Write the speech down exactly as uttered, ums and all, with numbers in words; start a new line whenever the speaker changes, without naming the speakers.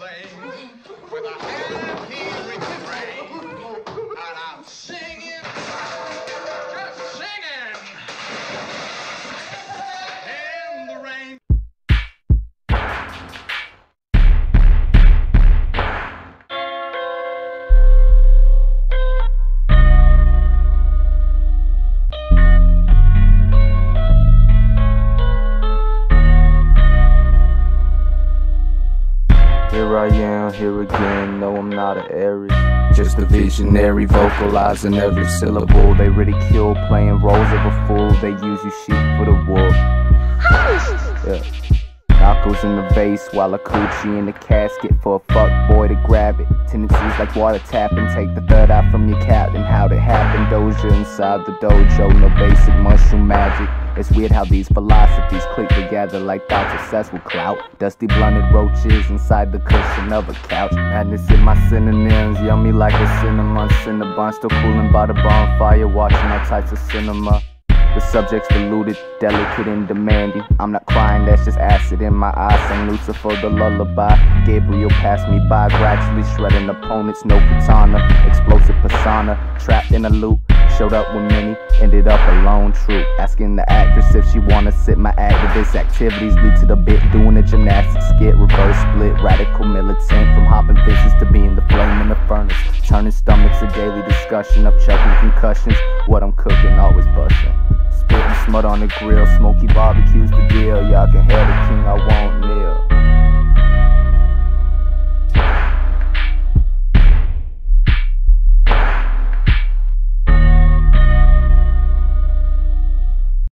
plane with a happy refrain, and I'm singing, just singing in the rain.
Here I am, here again, no I'm not an Aries, just a visionary, vocalizing every syllable. They ridicule playing roles of a fool, they use you sheep for the wool. Yeah. Knuckles in the vase while a coochie in the casket for a fuck boy to grab it. Tendencies like water tapping, take the third eye from your captain. How'd it happen? Doja inside the dojo, no basic mushroom magic. It's weird how these philosophies click together like thoughts obsessed with clout. Dusty blunted roaches inside the cushion of a couch. Madness in my synonyms, yummy like a cinnamon cinnabon. Still cooling by the bonfire, watching all types of cinema. The subject's deluded, delicate and demanding. I'm not crying, that's just acid in my eyes. Sang Lucifer the lullaby. Gabriel passed me by, gradually shredding opponents. No katana, explosive persona, trapped in a loop. Showed up with many, ended up alone. True, asking the actress if she wanna sit. My activist activities lead to the bit, doing a gymnastics skit. Reverse split, radical militant, from hopping fences to being the flame in the furnace. Turning stomachs, a daily discussion, up chucking concussions. What I'm cooking, always busting. Spitting smut on the grill, smoky barbecues the deal. Y'all can hail the king, I won't kneel.